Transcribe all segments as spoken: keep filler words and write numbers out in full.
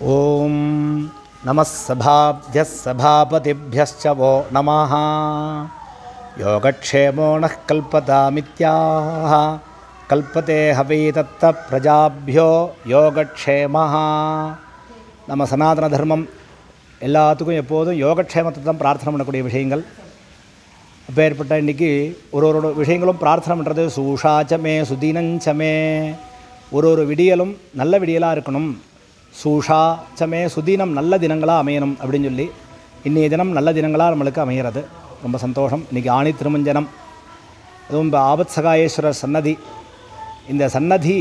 ओम नमः सभाभ्यः सभापतिभ्यश्च वो नमः। योगक्षेमो नः कल्पतामित्याह कल्पते हवै तत्त प्रजाभ्यो योगक्षेमः। நம்ம சனாதன தர்மம் எல்லாத்துக்கும் எப்போதும் யோகக்ஷேமத்தை தான் பிரார்த்தனை பண்ணக்கூடிய விஷயங்கள். அப்பேற்பட்ட இன்றைக்கி ஒரு ஒரு விஷயங்களும் பிரார்த்தனை பண்ணுறது. சூஷாச்சமே சுதீனஞ்சமே, ஒரு ஒரு விடியலும் நல்ல விடியலாக இருக்கணும். சூஷாச்சமே சுதீனம் நல்ல தினங்களாக அமையணும் அப்படின்னு சொல்லி இன்றைய தினம் நல்ல தினங்களாக நம்மளுக்கு அமைகிறது. ரொம்ப சந்தோஷம். இன்றைக்கி ஆணி திருமஞ்சனம், அதுவும் இப்போ ஆபத் சகாயேஸ்வரர் சன்னதி. இந்த சன்னதி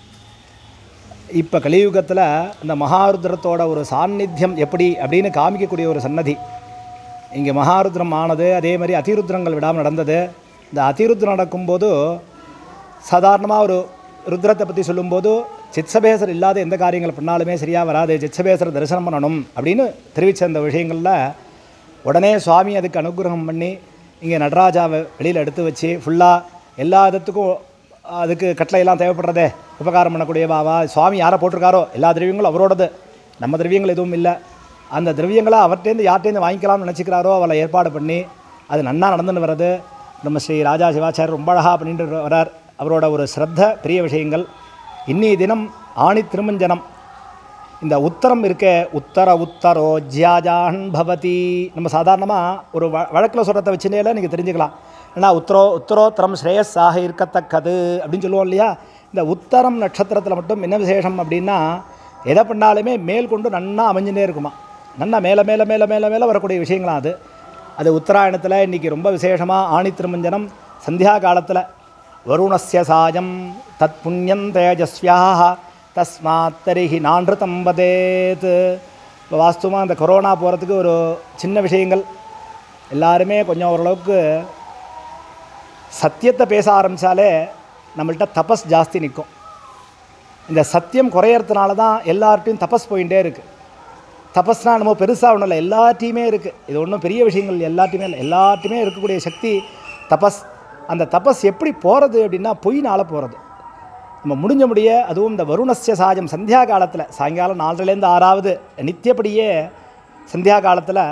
இப்போ கலியுகத்தில் இந்த மகாருத்ரத்தோட ஒரு சாநித்தியம் எப்படி அப்படின்னு காமிக்கக்கூடிய ஒரு சன்னதி. இங்கே மகாருத்ரம் ஆனது, அதே மாதிரி அதிருத்ரங்கள் விடாமல் நடந்தது. இந்த அதிருத்ரம் நடக்கும்போது சாதாரணமாக ஒரு ருத்ரத்தை பற்றி சொல்லும்போது சித்சபேசர் இல்லாத எந்த காரியங்கள் பண்ணாலுமே சரியாக வராது, சித்சபேசரை தரிசனம் பண்ணணும் அப்படின்னு தெரிவித்த அந்த விஷயங்களில் உடனே சுவாமி அதுக்கு அனுகிரகம் பண்ணி இங்கே நடராஜாவை வெளியில் எடுத்து வச்சு ஃபுல்லாக எல்லா விதத்துக்கும் அதுக்கு கட்டளையெல்லாம் தேவைப்படுறதே உபகாரம் பண்ணக்கூடிய பாவா சுவாமி யாரை போட்டிருக்காரோ எல்லா திரவியங்களும் அவரோடது, நம்ம திரவியங்கள் எதுவும் இல்லை. அந்த திரவியங்களை அவர்கிட்டேருந்து யார்கிட்டேருந்து வாங்கிக்கலாம்னு நினச்சிக்கிறாரோ அவளை ஏற்பாடு பண்ணி அது நன்னா நடந்துன்னு வர்றது. நம்ம ஸ்ரீ ராஜா சிவாச்சாரியர் ரொம்ப அழகாக பண்ணிட்டு வரார். அவரோட ஒரு ஸ்ரத்த பெரிய விஷயங்கள். இன்னி தினம் ஆணி திருமஞ்சனம். இந்த உத்தரம் இருக்க உத்தர உத்தரோ ஜியாஜான் பவதி. நம்ம சாதாரணமாக ஒரு வ வழக்கில் சொல்கிறத வச்சுனே நீங்கள் தெரிஞ்சுக்கலாம். ஏன்னா உத்தரோ உத்தரோத்தரம் ஸ்ரேயஸாக இருக்கத்தக்கது அப்படின்னு சொல்லுவோம் இல்லையா. இந்த உத்தரம் நட்சத்திரத்தில் மட்டும் என்ன விசேஷம் அப்படின்னா எதை பண்ணாலுமே மேல் கொண்டு நன்னா அமைஞ்சுட்டே இருக்குமா. நன்னா மேலே மேலே மேலே மேலே மேலே வரக்கூடிய விஷயங்களாம் அது. அது உத்தராயணத்தில் இன்றைக்கி ரொம்ப விசேஷமாக ஆணி திருமஞ்சனம் சந்தியா காலத்தில் வருணஸ்ய சாயம் தத் புண்ணியம் தேஜஸ்வியாக தஸ்மாத் தரிஹி நான்ருதம் வதேத். இப்போ வாஸ்தவமாக அந்த கொரோனா போகிறதுக்கு ஒரு சின்ன விஷயங்கள் எல்லாருமே கொஞ்சம் ஓரளவுக்கு சத்தியத்தை பேச ஆரம்பித்தாலே நம்மள்கிட்ட தபஸ் ஜாஸ்தி நிற்கும். இந்த சத்தியம் குறையறதுனால தான் எல்லார்ட்டையும் தபஸ் போயிட்டே இருக்குது. தபஸ்னால் நம்ம பெருசாக ஒன்றும் இல்லை, எல்லாத்தையுமே இருக்குது. இது ஒன்றும் பெரிய விஷயங்கள் எல்லாத்தையுமே இல்லை, எல்லாத்தையுமே இருக்கக்கூடிய சக்தி தபஸ். அந்த தபஸ் எப்படி போகிறது அப்படின்னா பொய்னால் போகிறது. நம்ம முடிஞ்ச முடிய அதுவும் இந்த வருணஸ்ய சாயம் சந்தியா காலத்தில் சாயங்காலம் நாலரைலேருந்து ஆறாவது நித்தியப்படியே சந்தியா காலத்தில்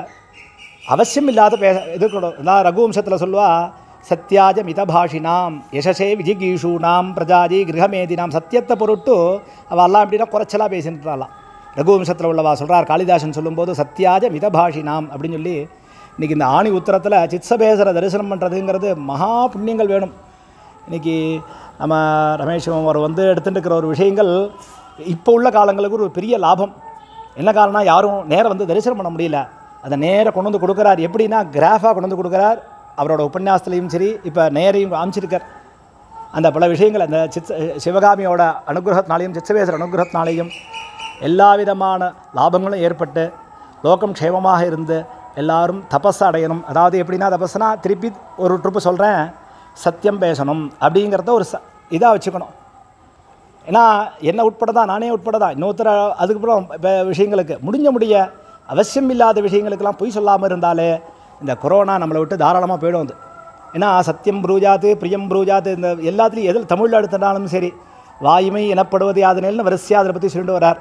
அவசியம் இல்லாத பேச இருக்கணும். நான் ரகுவம்சத்தில் சொல்லுவா சத்யாஜ மிதபாஷினாம் யசசே விஜிகீஷூனாம் பிரஜாஜி கிரகமேதினாம். சத்தியத்தை பொருட்டு அவெல்லாம் எப்படின்னா குறைச்சலாக பேசின்றாலாம். ரகுவம்சத்தில் உள்ளவா சொல்கிறார். காளிதாசன் சொல்லும்போது சத்யாஜ மிதபாஷினாம் அப்படின்னு சொல்லி இன்றைக்கி இந்த ஆணி உத்தரத்தில் சித்சபேசரை தரிசனம் பண்ணுறதுங்கிறது மகா புண்ணியங்கள் வேணும். இன்றைக்கி நம்ம ரமேஷ் அவர் வந்து எடுத்துகிட்டு இருக்கிற ஒரு விஷயங்கள் இப்போ உள்ள காலங்களுக்கு ஒரு பெரிய லாபம். என்ன காரணம், யாரும் நேரம் வந்து தரிசனம் பண்ண முடியல. அதை நேராக கொண்டு வந்து கொடுக்குறார். எப்படின்னா கிராஃபாக கொண்டு வந்து கொடுக்குறார். அவரோட உபன்யாசத்துலேயும் சரி இப்போ நேரையும் காமிச்சிருக்கார். அந்த பல விஷயங்கள் அந்த சித் சிவகாமியோட அனுகிரகத்தினாலையும் சித்சபேசர் அனுகிரகத்தினாலேயும் எல்லா விதமான லாபங்களும் ஏற்பட்டு லோகம் க்ஷேமமாக இருந்து எல்லாரும் தபஸ் அடையணும். அதாவது எப்படின்னா தபஸ்னா திருப்பி ஒரு ட்ரிப்பு சொல்கிறேன், சத்தியம் பேசணும் அப்படிங்கிறத ஒரு ச இதாக வச்சுக்கணும். ஏன்னா என்ன உட்பட தான், நானே உட்பட தான் இன்னொருத்தர அதுக்கப்புறம் இப்போ விஷயங்களுக்கு முடிஞ்ச முடிய அவசியம் இல்லாத விஷயங்களுக்கெல்லாம் பொய் சொல்லாமல் இருந்தாலே இந்த கொரோனா நம்மளை விட்டு தாராளமாக போயிடும். அது ஏன்னா சத்தியம் ப்ரூஜாத்து பிரியம் ப்ரூஜாத்து இந்த எல்லாத்துலேயும் எதில் தமிழில் எடுத்துட்டாலும் சரி வாயுமை எனப்படுவது யாதனேல்னு வரிசையாக அதை பற்றி சொல்லிட்டு வரார்.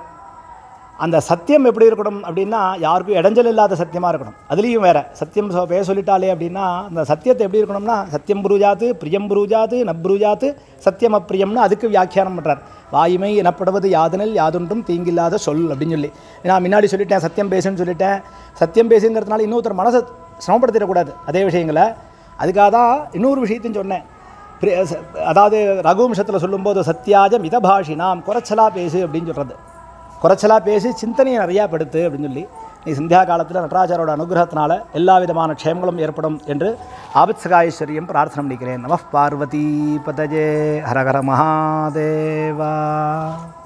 அந்த சத்தியம் எப்படி இருக்கணும் அப்படின்னா யாருக்கும் இடைஞ்சல் இல்லாத சத்தியமாக இருக்கணும். அதுலேயும் வேறு சத்தியம் பேச சொல்லிட்டாலே அப்படின்னா அந்த சத்தியத்தை எப்படி இருக்கணும்னா சத்தியம் புரூஜாத்து பிரியம் புரூஜாத்து நப்ரூஜாத்து சத்தியம் அப்பிரியம்னு அதுக்கு வியாக்கியானம் பண்ணுறார். வாயுமை எனப்படுவது யாதனில் யாதொன்றும் தீங்கில்லாத சொல் அப்படின்னு சொல்லி. ஏன்னா முன்னாடி சொல்லிட்டேன் சத்தியம் பேசுன்னு சொல்லிட்டேன். சத்தியம் பேசுங்கிறதுனால இன்னொருத்தர் மனசை சிரமப்படுத்திடக்கூடாது அதே விஷயங்களை. அதுக்காக தான் இன்னொரு விஷயத்தையும் சொன்னேன். அதாவது ரகுவம்சத்தில் சொல்லும்போது சத்யாஜ மிதபாஷினாம் குறைச்சலாக பேசு அப்படின்னு சொல்கிறது. குறைச்சலாக பேசி சிந்தனையை நிறையா படுத்து அப்படின்னு சொல்லி நீ சந்தியா காலத்தில் நடராஜரோட அனுகிரகத்தினால எல்லா விதமான க்ஷேமங்களும் ஏற்படும் என்று ஆபத் சகாயேஸ்வரியம் பிரார்த்தனை பண்ணிக்கிறேன். நம பார்வதி பதஜே ஹரஹர மகாதேவா.